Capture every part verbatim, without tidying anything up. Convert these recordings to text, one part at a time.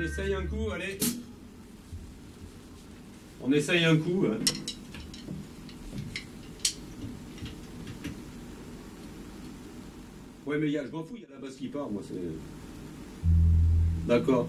essaye un coup, allez. On essaye un coup. Hein. Ouais, mais y a, je m'en fous, il y a la basse qui part, moi, c'est... D'accord.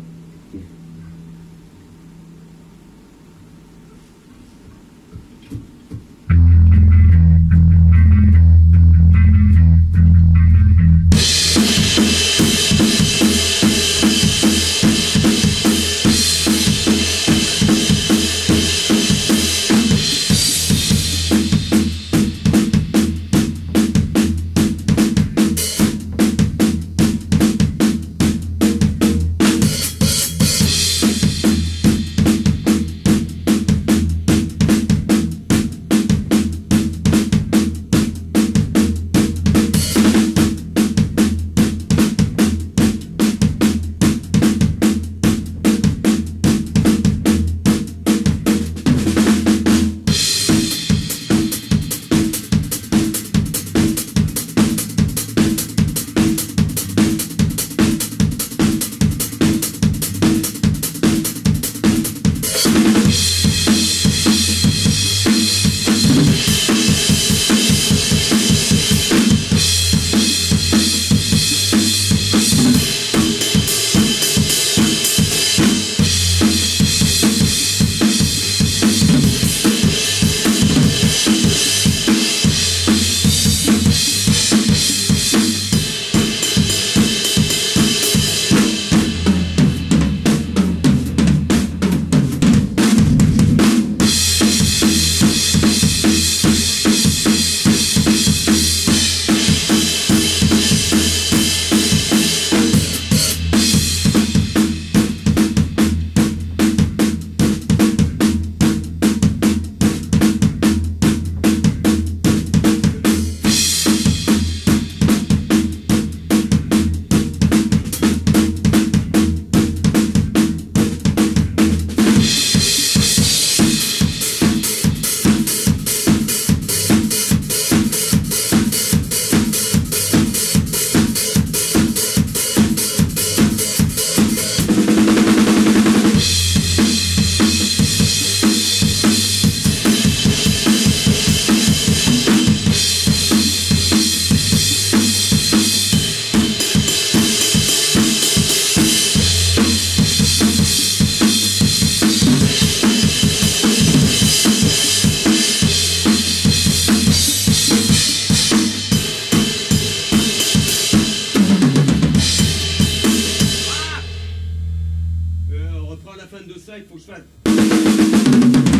À la fin de ça, il faut que je fasse...